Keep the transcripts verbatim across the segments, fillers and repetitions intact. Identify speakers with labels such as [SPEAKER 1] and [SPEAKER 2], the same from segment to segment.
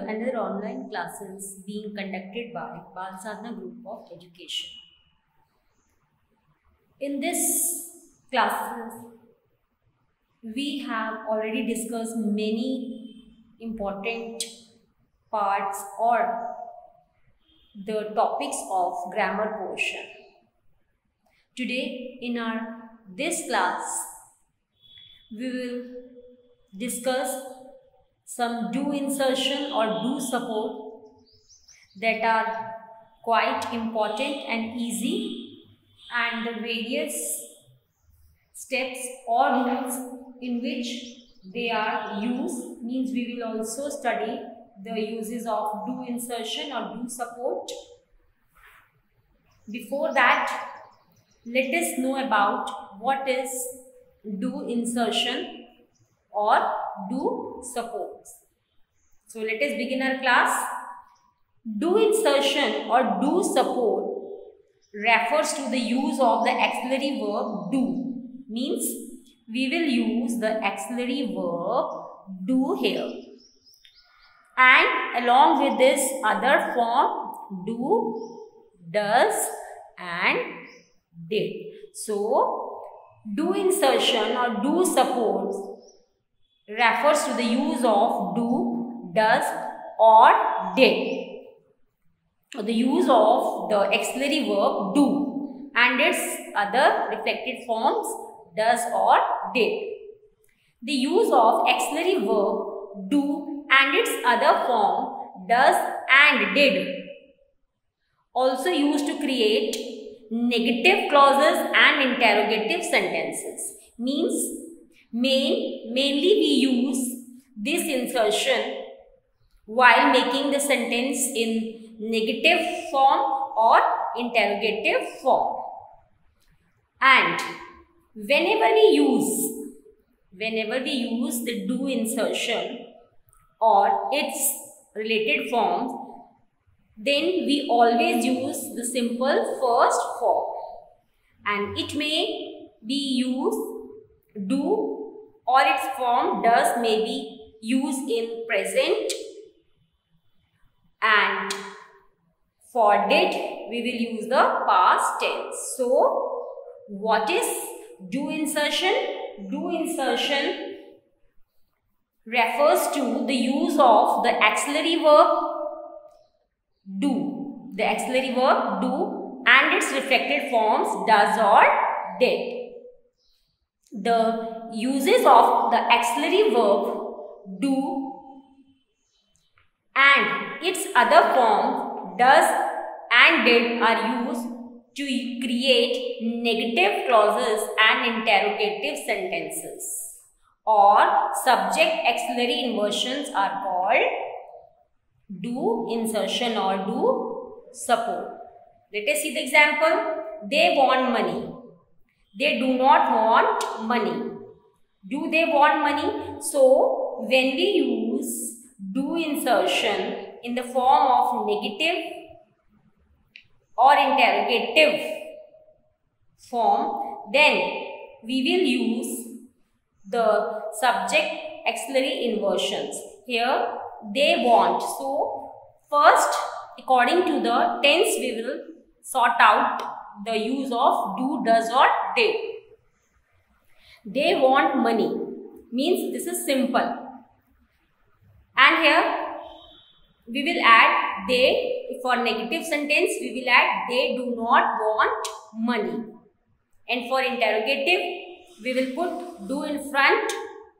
[SPEAKER 1] another online classes being conducted by Bal Sadhana Group of Education. In this classes, we have already discussed many important parts or the topics of grammar portion. Today in our this class, we will discuss some do insertion or do support that are quite important and easy, and the various steps or rules in which they are used. Means we will also study the uses of do insertion or do support. Before that, let us know about what is do insertion or do support. So let us begin our class. Do insertion or do support refers to the use of the auxiliary verb do. Means we will use the auxiliary verb do here, and along with this other form do, does and did. So do insertion or do support refers to the use of do, does or did, or the use of the auxiliary verb do and its other reflected forms does or did. The use of auxiliary verb do and its other form does and did also used to create negative clauses and interrogative sentences. Means main, mainly we use this insertion while making the sentence in negative form or interrogative form. And whenever we use, whenever we use the do insertion or its related forms, then we always use the simple first form, and it may be used do or its form does may be used in present, and for did we will use the past tense. So what is do insertion? Do insertion refers to the use of the auxiliary verb do, the auxiliary verb do and its reflected forms does or did. The uses of the auxiliary verb do and its other form does and did are used to create negative clauses and interrogative sentences, or subject auxiliary inversions are called do insertion or do support. Let us see the example. They want money. They do not want money. Do they want money? So when we use do insertion in the form of negative or interrogative form, then we will use the subject auxiliary inversions. Here they want. So first, according to the tense, we will sort out the use of do, does or did. They want money means this is simple, and here we will add they. For negative sentence we will add they do not want money, and for interrogative we will put do in front.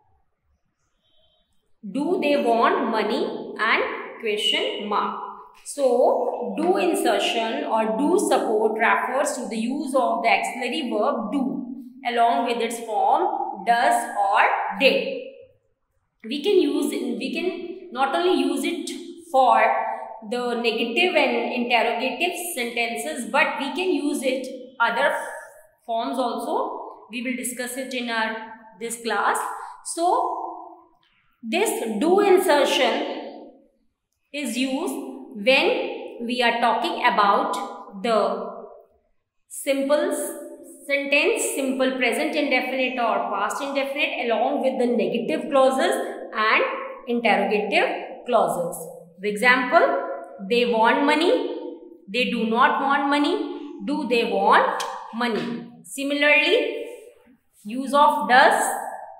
[SPEAKER 1] Do they want money and question mark. So do insertion or do support refers to the use of the auxiliary verb do along with its form does or did. We can use it, we can not only use it for the negative and interrogative sentences, but we can use it other forms also. We will discuss it in our this class. So this do insertion is used when we are talking about the simple sentence, simple present indefinite or past indefinite along with the negative clauses and interrogative clauses. For example, they want money. They do not want money. Do they want money? Similarly, use of does.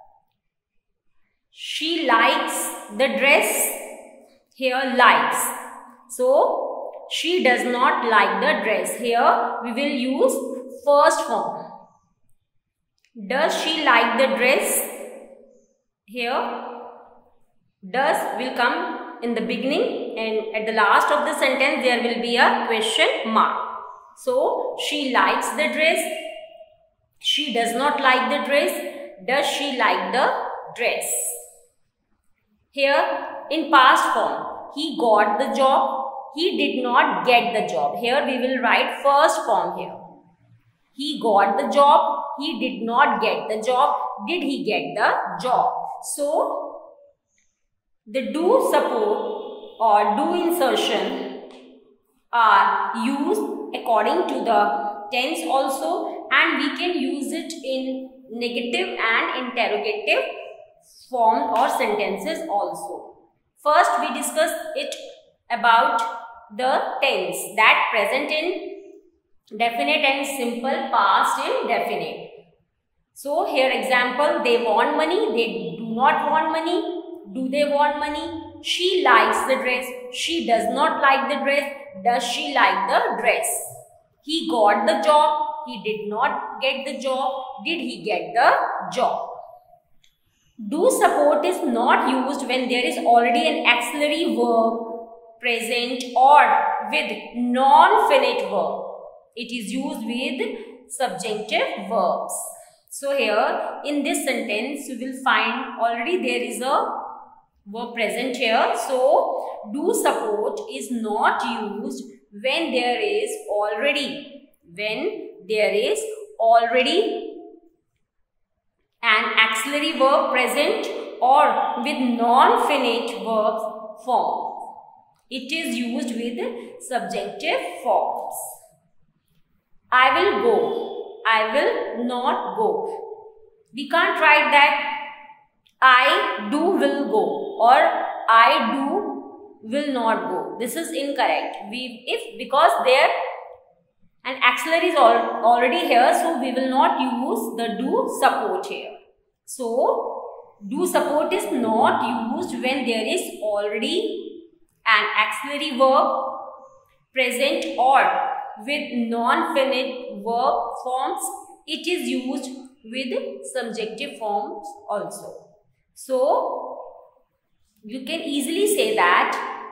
[SPEAKER 1] She likes the dress. Here likes. So, she does not like the dress. Here we will use first form. Does she like the dress? Here does will come in the beginning, and at the last of the sentence there will be a question mark. So, she likes the dress. She does not like the dress. Does she like the dress? Here in past form, he got the job. He did not get the job. Here we will write first form here. He got the job. He did not get the job. Did he get the job? So, the do support or do insertion are used according to the tense also, and we can use it in negative and interrogative form or sentences also. First, we discuss it about the tense, that present in definite and simple, past in definite. So, here example, they want money, they do not want money. Do they want money? She likes the dress. She does not like the dress. Does she like the dress? He got the job. He did not get the job. Did he get the job? Do support is not used when there is already an auxiliary verb present or with non-finite verb. It is used with subjunctive verbs. So here in this sentence you will find already there is a verb present here. So do support is not used when there is already when there is already an auxiliary verb present or with non-finite verb form. It is used with subjunctive forms. I will go. I will not go. We can't write that I do will go or I do will not go. This is incorrect. We if because there an auxiliary is al already here, so we will not use the do support here. So do support is not used when there is already an auxiliary verb present or with non-finite verb forms. It is used with subjunctive forms also. So, you can easily say that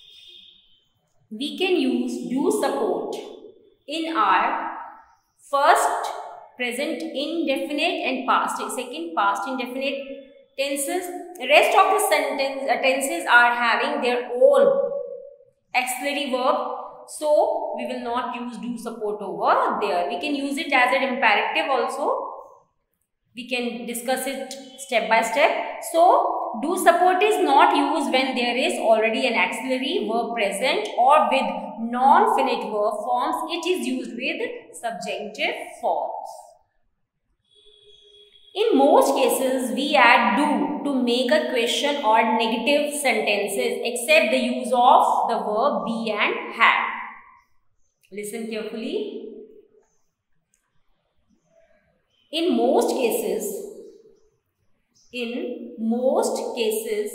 [SPEAKER 1] we can use do support in our first present indefinite and past second past indefinite tenses. The rest of the sentence uh, tenses are having their own auxiliary verb. So, we will not use do support over there. We can use it as an imperative also. We can discuss it step by step. So, do support is not used when there is already an auxiliary verb present or with non-finite verb forms. It is used with subjunctive forms. In most cases, we add do to make a question or negative sentences except the use of the verb be and have. Listen carefully. In most cases, in most cases,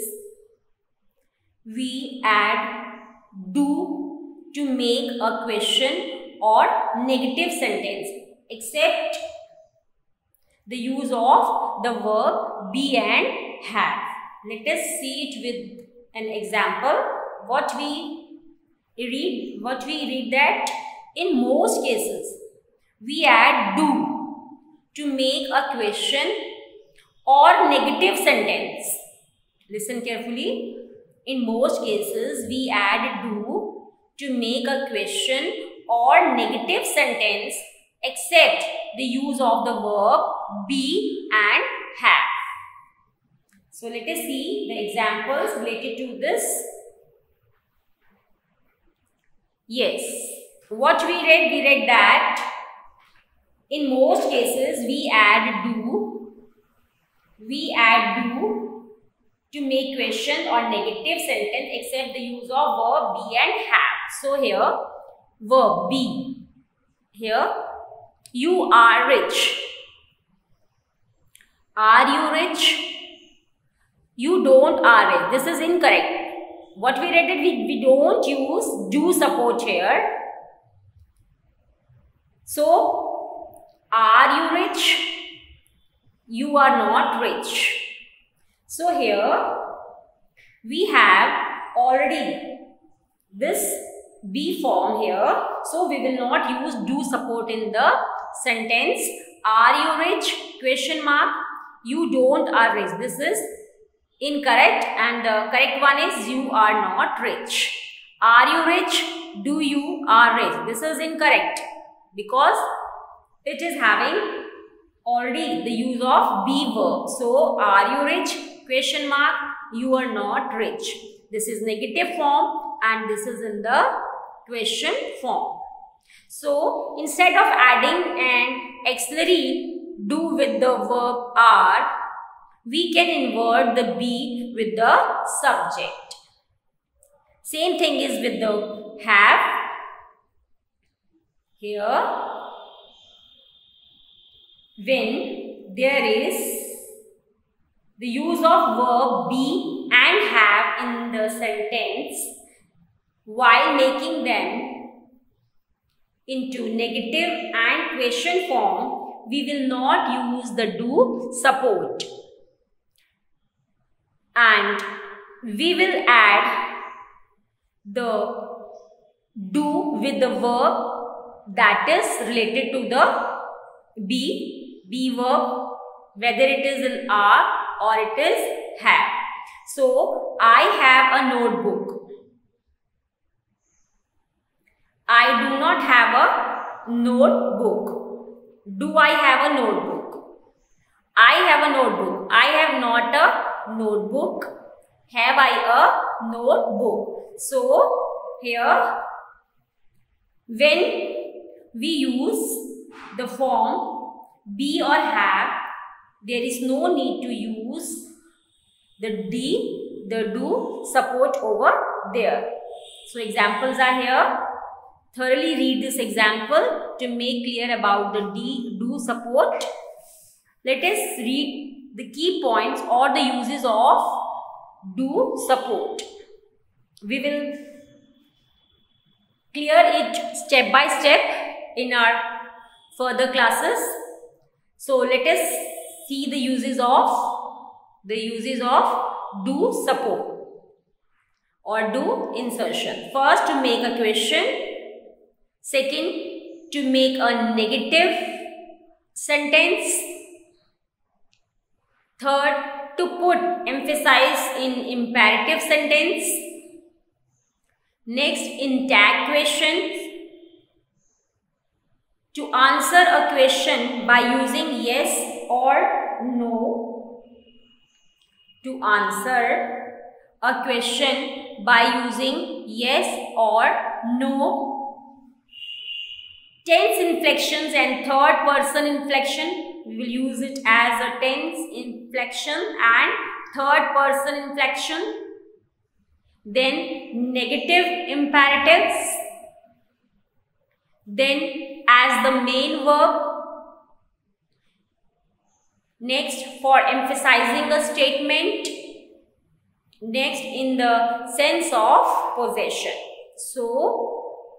[SPEAKER 1] we add do to make a question or negative sentence except the use of the verb be and have. Let us see it with an example. What we read, what we read that in most cases, we add do to make a question or negative sentence. Listen carefully. In most cases, we add do to make a question or negative sentence except the use of the verb be and have. So, let us see the examples related to this. Yes. What we read? We read that in most cases, we add do, we add do to make question or negative sentence except the use of verb be and have. So here verb be. Here you are rich. Are you rich? You don't are rich. This is incorrect. What we read it, we, we don't use do support here. So, are you rich? You are not rich. So here we have already this be form here. So we will not use do support in the sentence. Are you rich? Question mark. You don't are rich. This is incorrect, and the correct one is you are not rich. Are you rich? Do you are rich. This is incorrect because it is having already the use of be verb. So are you rich? Question mark. You are not rich. This is negative form and this is in the question form. So instead of adding an auxiliary do with the verb are, we can invert the be with the subject. Same thing is with the have. Here, when there is the use of verb be and have in the sentence, while making them into negative and question form, we will not use the do support. And we will add the do with the verb that is related to the be, be verb, whether it is an are or it is have. So, I have a notebook. I do not have a notebook. Do I have a notebook? I have a notebook. I have not a notebook. Have I a notebook? So, here when we use the form be or have, there is no need to use the D, the do support over there. So, examples are here. Thoroughly read this example to make clear about the D, do support. Let us read the key points or the uses of do support. We will clear it step by step in our further classes. So let us see the uses of the uses of do support or do insertion. First, to make a question. Second, to make a negative sentence. Third, to put emphasis in imperative sentence. Next, in tag questions. To answer a question by using yes or no. To answer a question by using yes or no. Tense inflections and third person inflection. We will use it as a tense inflection and third person inflection. Then negative imperatives. Then as the main verb. Next, for emphasizing a statement. Next, in the sense of possession. So,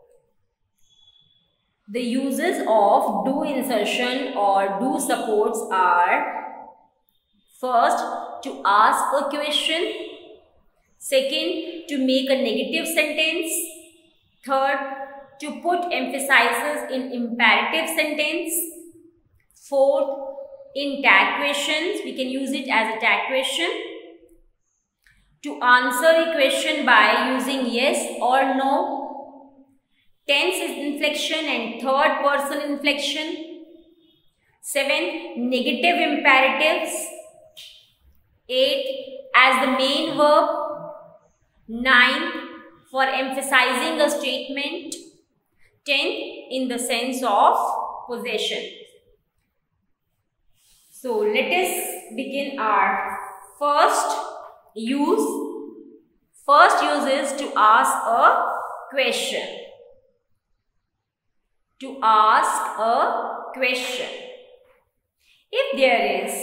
[SPEAKER 1] the uses of do insertion or do supports are: first, to ask a question. Second, to make a negative sentence. Third, to put emphasis in imperative sentence. Fourth, in tag questions, we can use it as a tag question. To answer a question by using yes or no. Tense inflection and third person inflection. Seven, negative imperatives. Eight, as the main verb. Nine, for emphasizing a statement. Ten, in the sense of possession. So, let us begin our first use, first use is to ask a question. To ask a question. If there is,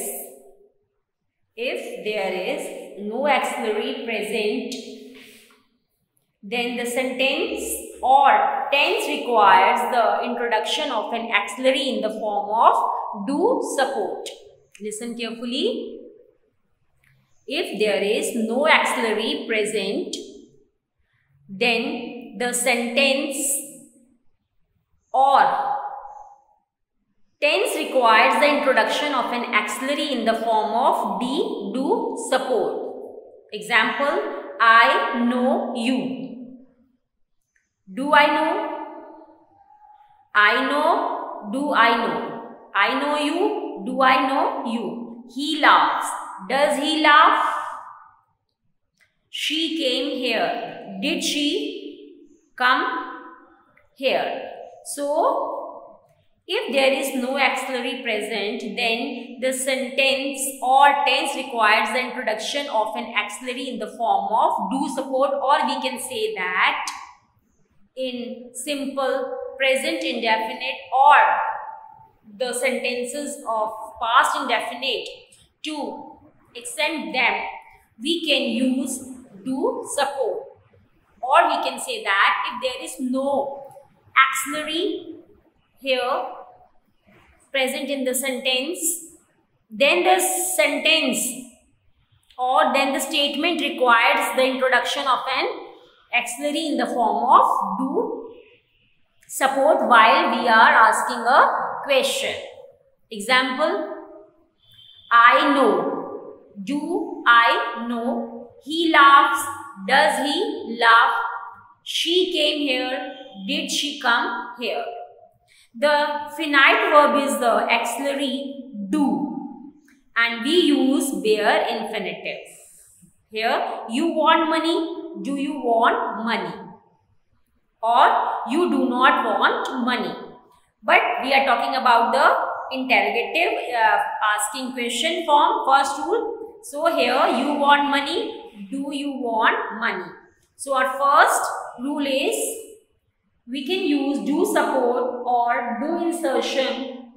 [SPEAKER 1] if there is no auxiliary present, then the sentence or tense requires the introduction of an auxiliary in the form of do support. Listen carefully. If there is no auxiliary present, then the sentence or tense requires the introduction of an auxiliary in the form of D, do, support. Example, I know you. Do I know? I know. Do I know? I know you. Do I know you? He laughs. Does he laugh? She came here. Did she come here? So, if there is no auxiliary present, then the sentence or tense requires the introduction of an auxiliary in the form of do support, or we can say that in simple present indefinite or the sentences of past indefinite, to extend them, we can use do support, or we can say that if there is no auxiliary here present in the sentence, then the sentence or then the statement requires the introduction of an auxiliary in the form of do support while we are asking a question. Example, I know. Do I know? He laughs. Does he laugh? She came here. Did she come here? The finite verb is the auxiliary do, and we use bare infinitive. Here, you want money. Do you want money? Or you do not want money. But we are talking about the interrogative uh, asking question form, first rule. So here, you want money. Do you want money? So our first rule is we can use do support or do insertion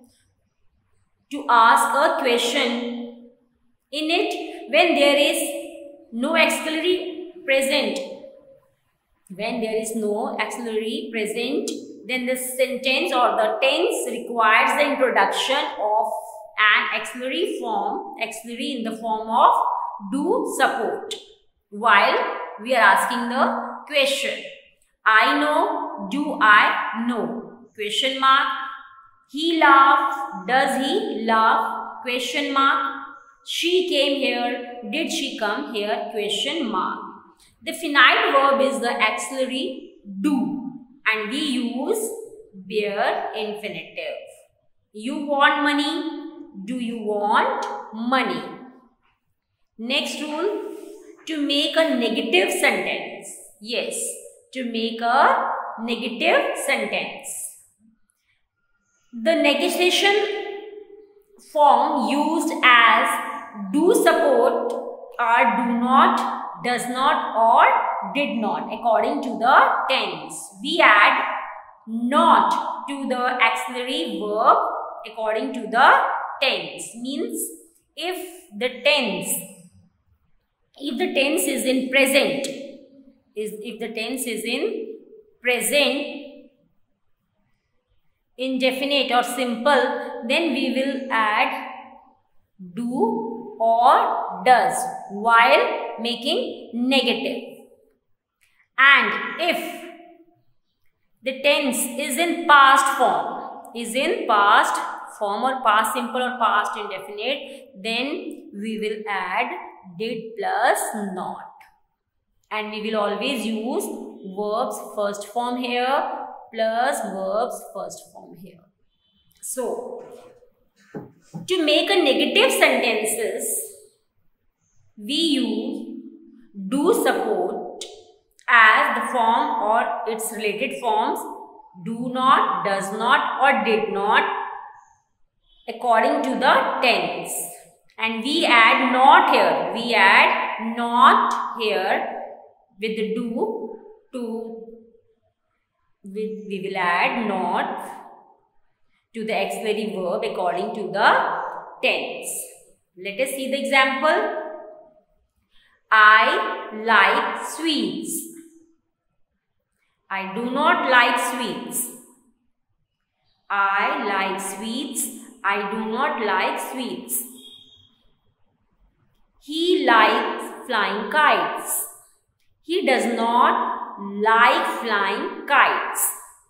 [SPEAKER 1] to ask a question. In it, when there is no auxiliary present, when there is no auxiliary present, then the sentence or the tense requires the introduction of an auxiliary form, auxiliary in the form of do support, while we are asking the question. I know. Do I know? Question mark. He laughed. Does he laugh? Question mark. She came here. Did she come here? Question mark. The finite verb is the auxiliary do, and we use bare infinitive. You want money. Do you want money? Next rule, to make a negative sentence. Yes, to make a negative sentence. The negation form used as do support are do not, does not, or did not according to the tense. We add not to the auxiliary verb according to the tense. Means if the tense, if the tense is in present, is if the tense is in present, indefinite or simple, then we will add do or does while making negative. And if the tense is in past form, is in past form or past simple or past indefinite, then we will add did plus not. And we will always use verbs first form here plus verbs first form here. So, to make a negative sentences, we use do support as the form or its related forms do not, does not, or did not according to the tense. And we add not here, we add add not here with the do to with we will add not to the auxiliary verb according to the tense. Let us see the example. I like sweets. I do not like sweets. I like sweets. I do not like sweets. He likes flying kites. He does not like flying kites.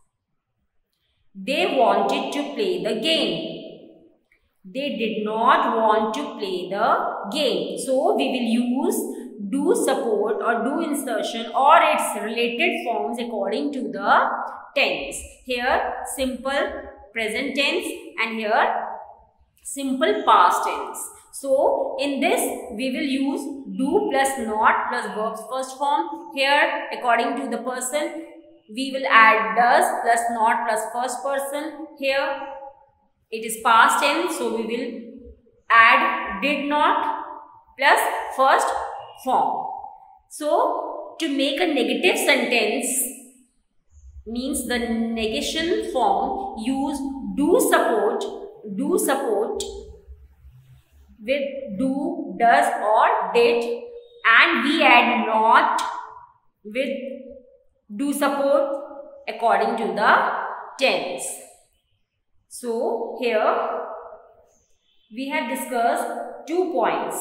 [SPEAKER 1] They wanted to play the game. They did not want to play the game. So, we will use do support or do insertion or its related forms according to the tense. Here, simple present tense and here, simple past tense. So, in this, we will use do plus not plus verb's first form. Here, according to the person, we will add does plus not plus first person. Here, it is past tense, so we will add did not plus first form. So, to make a negative sentence means the negation form, use do support, do support with do, does or did, and we add not with do support according to the tense. So, here we have discussed two points,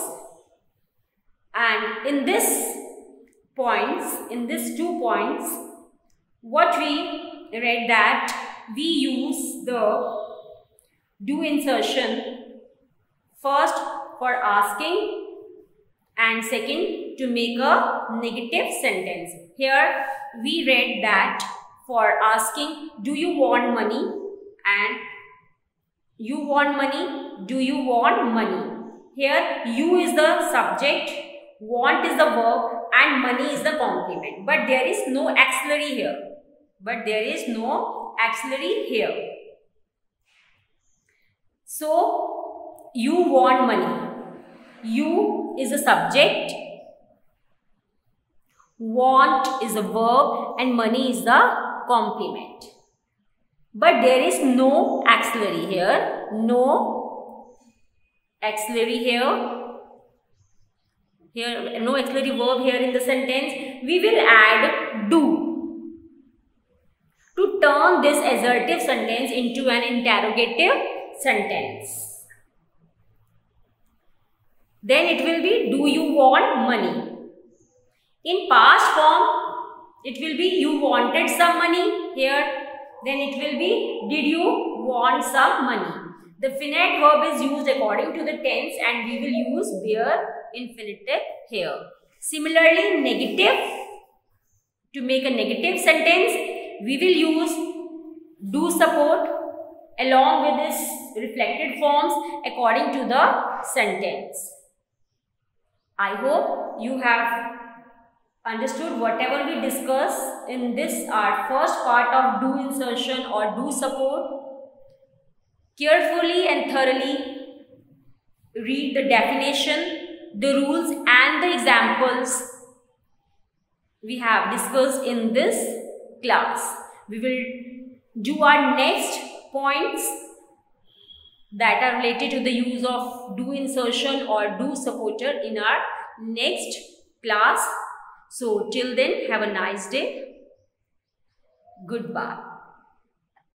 [SPEAKER 1] and in this points, in these two points, what we read that we use the do insertion first for asking and second to make a negative sentence. Here we read that for asking, do you want money? And you want money, do you want money? Here you is the subject, want is the verb and money is the complement. But there is no auxiliary here. But there is no auxiliary here. So, you want money. You is a subject, want is a verb and money is the complement. But there is no auxiliary here. No auxiliary here. Here, no auxiliary verb here in the sentence. We will add do to turn this assertive sentence into an interrogative sentence. Then it will be, do you want money? In past form, it will be you wanted some money. Here, then it will be, did you want some money? The finite verb is used according to the tense and we will use bare infinitive here. Similarly, negative, to make a negative sentence, we will use do support along with its reflected forms according to the sentence. I hope you have understood whatever we discussed in this our first part of do insertion or do support. Carefully and thoroughly read the definition, the rules and the examples we have discussed in this class. We will do our next points that are related to the use of do insertion or do supporter in our next class. So, till then, have a nice day. Goodbye.